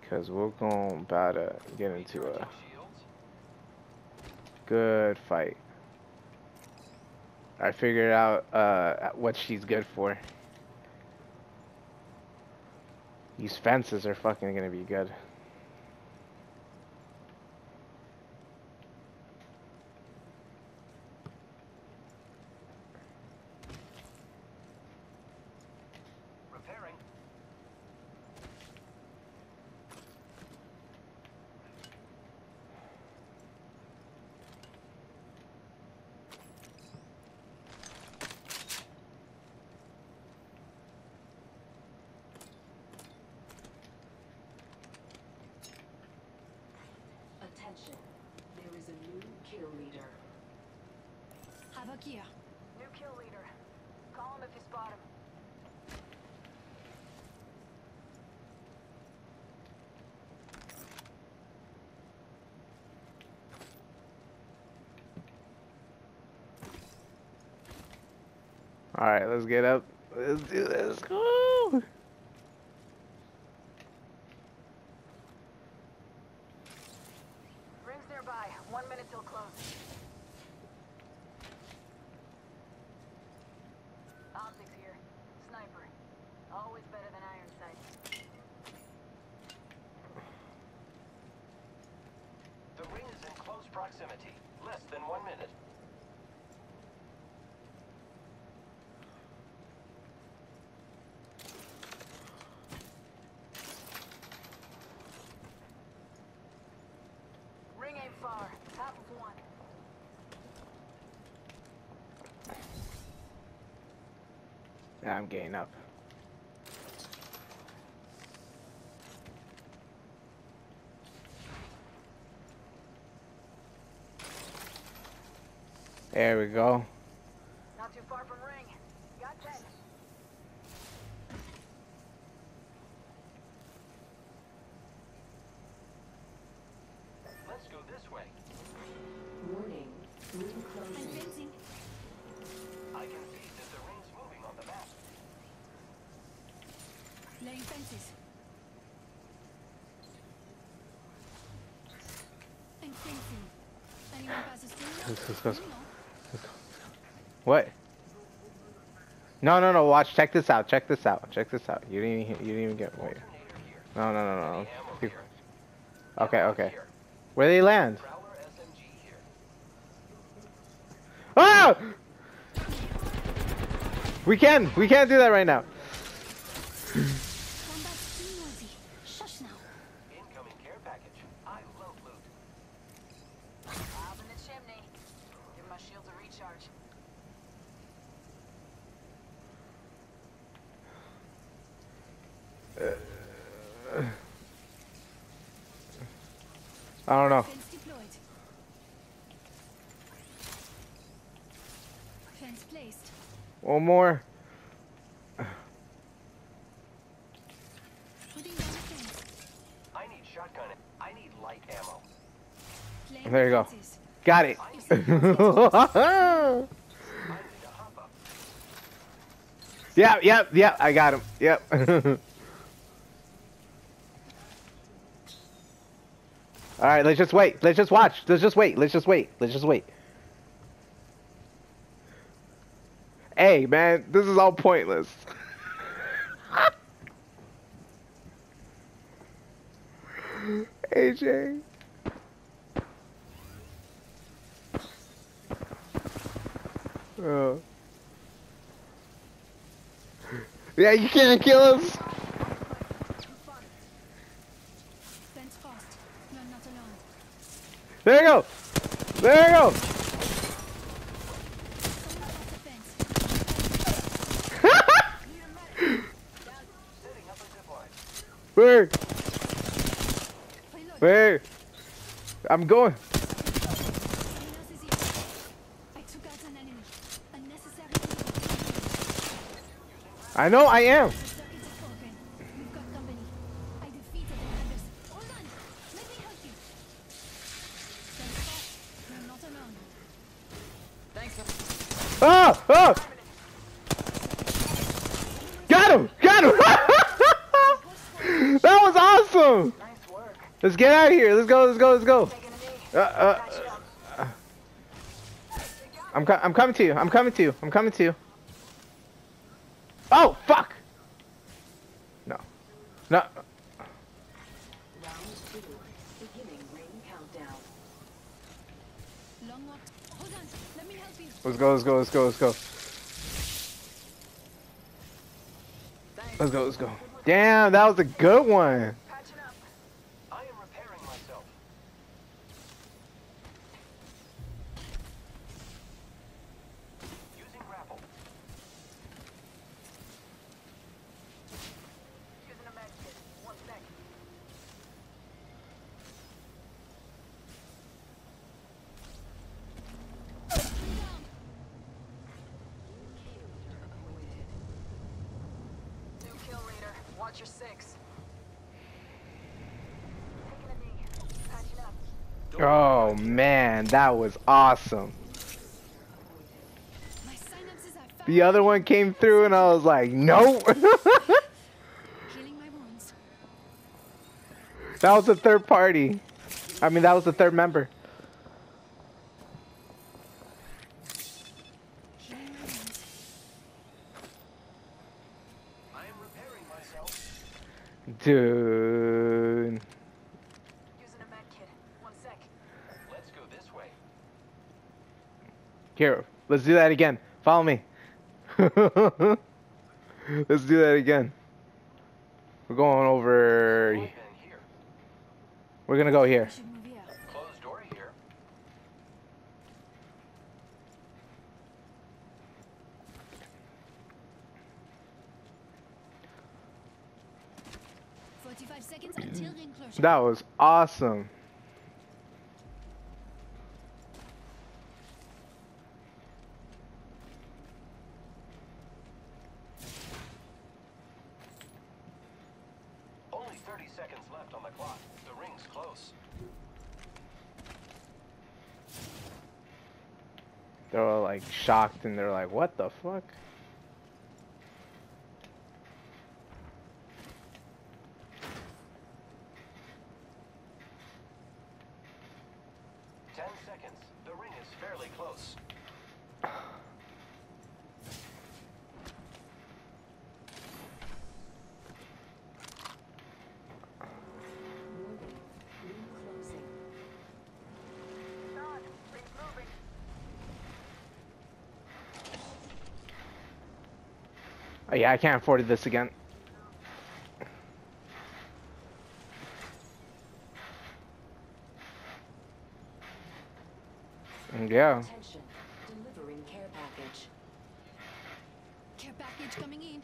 Cause we're going about to get into a good fight. I figured out what she's good for. These fences are fucking gonna be good. Repairing. Attention, there is a new kill leader. Havoc here. New kill leader. Call him if you spot him. All right, let's get up. Let's do this. Woo! Rings nearby. 1 minute till close. Optics here. Sniper. Always better than iron sights. The ring is in close proximity. Less than 1 minute. Ring ain't far. Half of one. Yeah, I'm getting up. There we go. Not too far from ring. Got 10. Let's go this way. Warning, ring I'm closing. fencing. I can see that the ring's moving on the map. Laying fences. I'm fencing. Anyone passes through? Let's go. You know. What? No. Watch. Check this out. Check this out. Check this out. You didn't even get. Wait. Alternator here. No. Ammo here. Okay. Ammo Okay. here. Where they land? Prowler SMG here. Ah! We can't do that right now. Combat's too noisy. Shush now. Incoming care package. I love loot. Up in the chimney. Give my shields a recharge. I don't know. Fence deployed. Fence placed. One more. Putting down the fence. I need shotgun. I need light ammo. Playing There you go. fences. Got it. I need to hop up. Yep. I got him. Yep. All right, let's just wait. Let's just watch. Let's just wait. Hey, man, this is all pointless. AJ. Oh. Yeah, you can't kill us. Fence fast. You're not alone. There you go. Someone past the fence. Setting up a zip line. Where? Reload. Where? I'm going. Someone else is here. I took out an enemy. Unnecessary evil. I know I am. The circuit is broken. We've got company. I defeated the Commanders. Hold on. Let me help you. Fence fast. You're not alone. Oh! Got him! That was awesome! Nice Let's get out of here. Let's go. Let's go. Let's go. Taking a knee. Uh, Patch it up. I'm coming to you. I'm coming to you. I'm coming to you. Oh fuck! No. No. Round 2. Beginning ring countdown. Long walk. Hold on. Let me help you. Let's go. Let's go. Let's go. Let's go. Let's go. Let's go. Damn, that was a good one. Patching up. I am repairing myself. Using grapple. Using a med kit. 1 sec. New kill leader. Watch your 6. Taking a knee. Patching up. Oh man, that was awesome. My synapses are firing. The other one came through and I was like, nope. Healing my wounds. That was the third party. I mean, that was the third member. Healing my wounds. I am repairing myself. Dude. Using a med kit. 1 sec. Let's go this way. Here, let's do that again. Follow me. Let's do that again. We're going over. I've been here. We're gonna go here. We should move here. Closed door here. 45 seconds until ring closure. That was awesome. Only 30 seconds left on the clock. The ring's close. They're all like shocked and they're like, what the fuck? Seconds. The ring is fairly close. Warning. Ring closing. Done. Ring's moving. Oh, yeah, I can't afford this again. Yeah. Attention. Delivering care package. Care package coming in.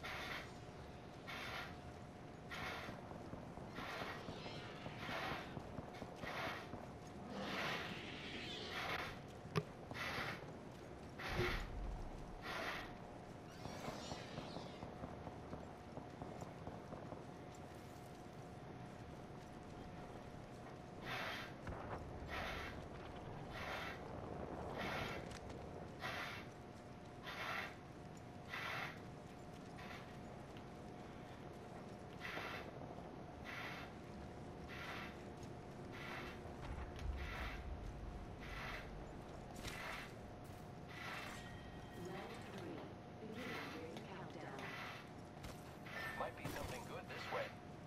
Round 3. Beginning ring countdown. Might be something good this way.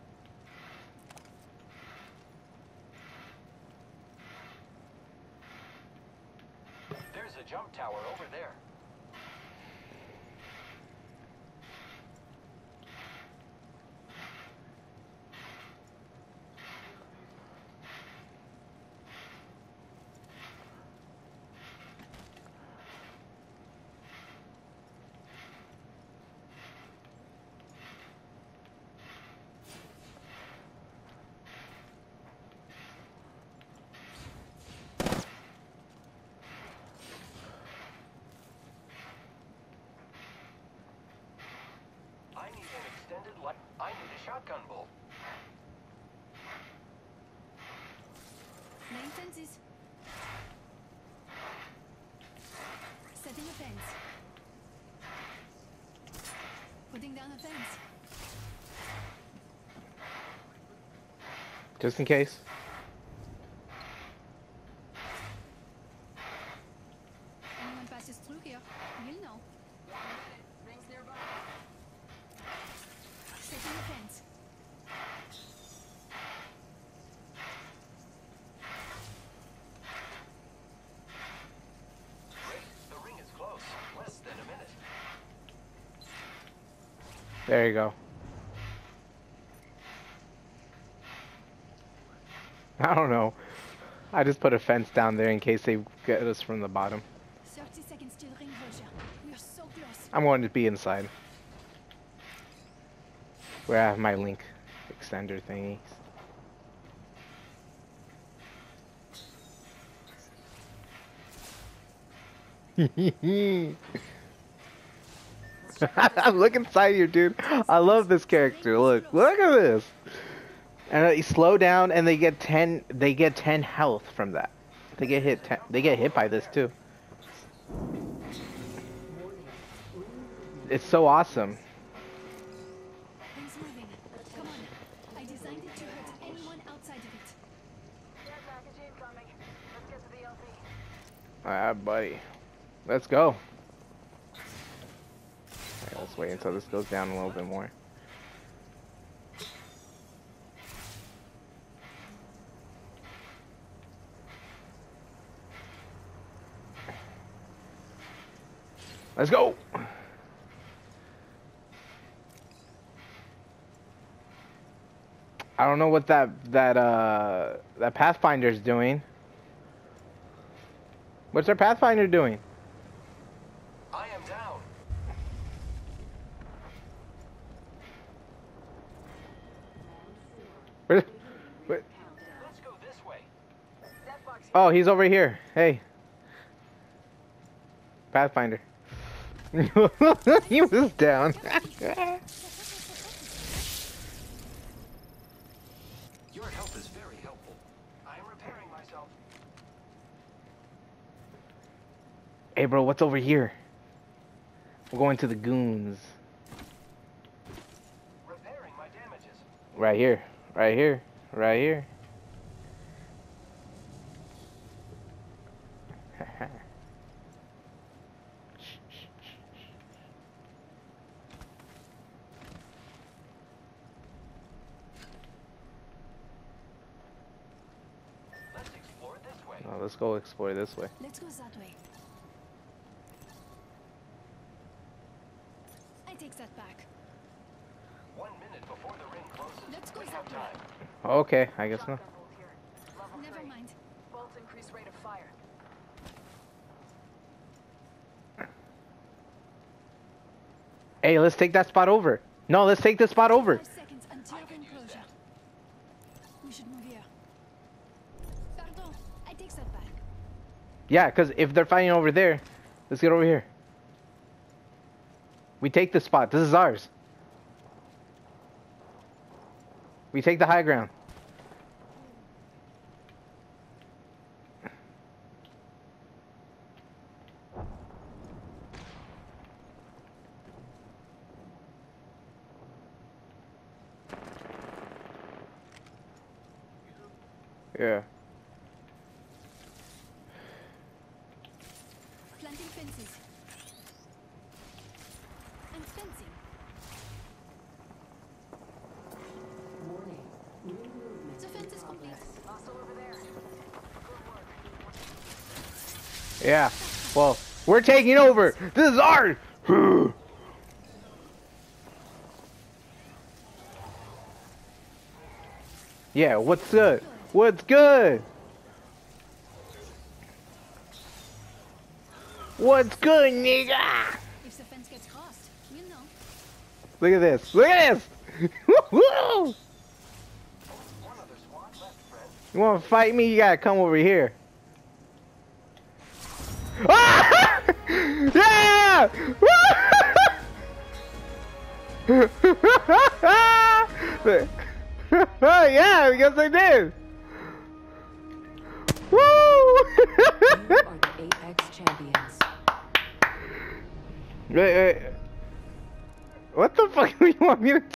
There's a jump tower over there. I need an extended life. I need a shotgun bolt. 9 fences. Setting a fence. Putting down a fence. Just in case. Anyone passes through here, you'll know. Rings nearby. Setting the fence. Great. The ring is close. Less than a minute. There you go. I don't know. I just put a fence down there in case they get us from the bottom. 30 seconds till ring closure. We are so close. I'm going to be inside. Where I have my link extender thingies. Look inside here, dude. I love this character. Look at this. And you slow down, and they get 10. They get 10 health from that. They get hit. They get hit by this too. It's so awesome. Ring's moving. Come on. I designed it to hurt anyone outside of it. Care package incoming. Let's get to the LP. Alright, buddy. Let's go. Alright, let's wait until this goes down a little bit more. Let's go. I don't know what that Pathfinder's doing. What's our Pathfinder doing? I am down. Where- Let's go this way. That box. Oh, he's over here. Hey. Pathfinder. He was down. Your help is very helpful. I am repairing myself. Hey, bro, what's over here? We're going to the goons. Repairing my damages. Right here. Right here. Right here. Let's explore this way. Oh, let's go explore this way. Let's go that way. I take that back. 1 minute before the ring closes. Let's go We that have way. time. Okay, I guess not. Shotgun bolt here. Level Never 3. mind. Bolts increase rate of fire. Hey, let's take that spot over. No, let's take this spot over. 5 seconds until I can ring use closure. that. We should move here. Pardon, I take that back. Yeah, because if they're fighting over there, let's get over here. We take the spot. This is ours. We take the high ground. Yeah. Planting fences. And fencing. Warning. New movement The fence is in complete. progress. Hostile over there. Good work. Yeah. Well, we're taking over. This is ours. Yeah, what's good? What's good? What's good, nigga? If the fence gets crossed, we'll know. Look at this. Look at this. Woo-hoo! One other squad left, friend. You want to fight me? You gotta come over here. Ah! Yeah! Yeah, because I did. Woo! You are the Apex champions. Wait. What the fuck do you want me to